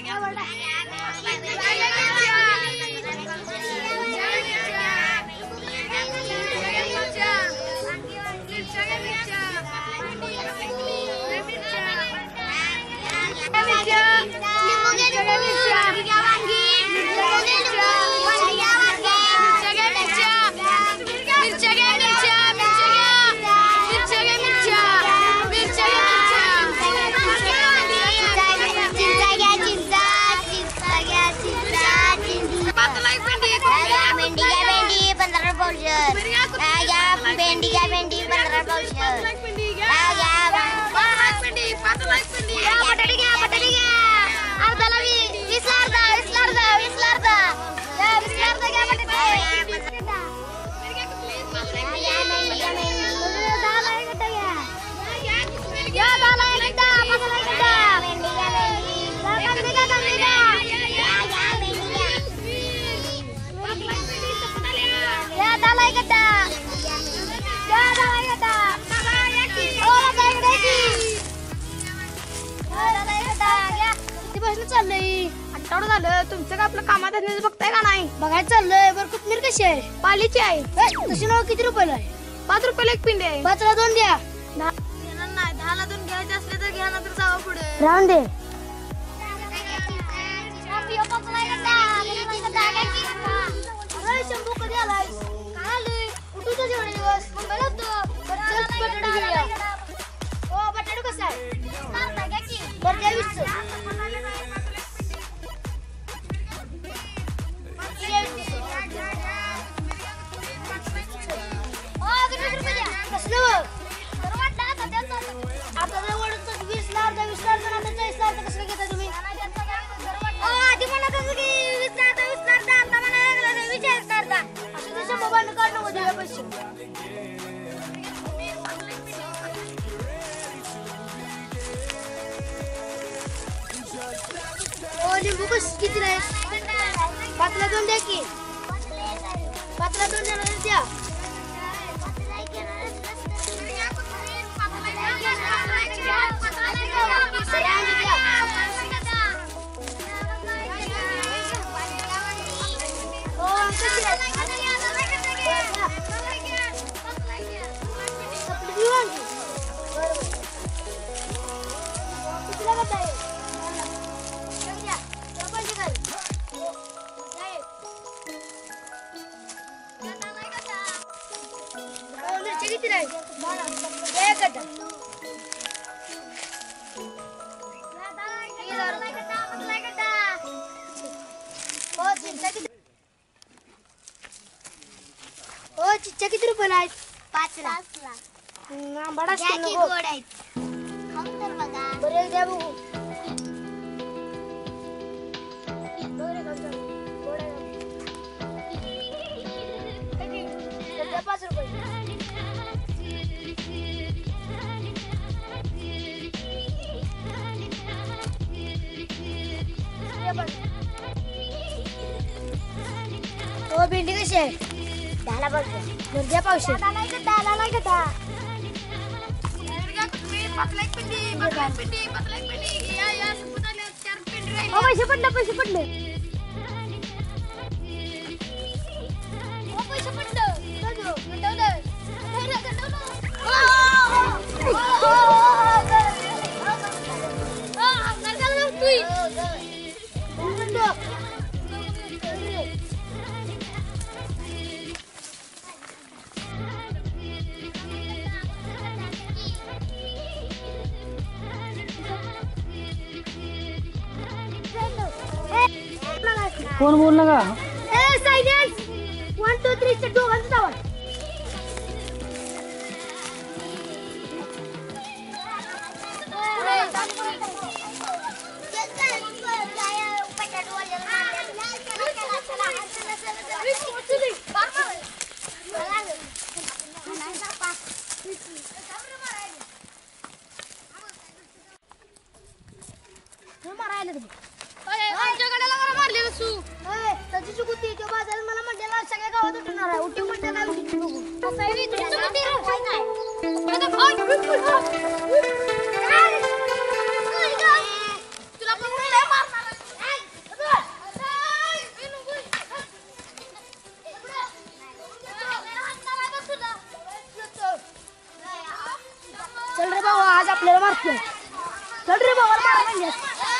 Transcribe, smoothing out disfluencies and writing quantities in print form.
तुमचं का आपलं कामात बघताय का नाही? बघायला चाललंय. बरं कोथमीर कशी आहे? पालीची आहे. तशी नाव किती रुपयाला आहे? 5 रुपयाला एक पिंडी आहे. 5 ला 2 द्या. नाही 10 ला 2 घ्यायचे असले तर घ्या, नंतर जावा पुढे. राहून दे. शंभू कधी आलाय? काय आलोय? कुठून जेवढे दिवस मुंबईला होतो. बटाटो घेऊया. हो बटाटो कसा आहे? बरं द्या 20. आता जर वडून 20 ला अर्धा 20 ला अर्धा नंतर 40 ला अर्धा कसं घेता तुम्ही? आधी म्हणत होतो की 20 ला अर्धा 20 ला अर्धा आता म्हणायला 40 ला अर्धा. असं तसं मोबाईल काढणं मध्ये पैसे. लिंबू कसं किती आहे? 5 ला 2 द्या की. 5 ला 2 द्या. किती राहील? हो चिच्चा किती रुपयाला आहेत? 5 ला. आंबाडा गोड आहेत. बरं द्या बघू. द्या 5 रुपये. हो भेंडी कशी आहे? 10 ला बघ. द्या पावशे. 10 ला का 10 ला का 10. पैसे पडले पैसे पडले. पैसे कोण बोलला का? सायलेन्स 1 2 3 चे दोघांचं आवाज. त्याची चुकती तो बाजारात मला म्हटलेला सगळ्या गावात उठणार आहे. उठी म्हटलं काय उठी बघू. कसं आहे तुझी चुकती रे काय नाही. तुला पण लय मारणार. चल रे भावाला मारा म्हणल्यास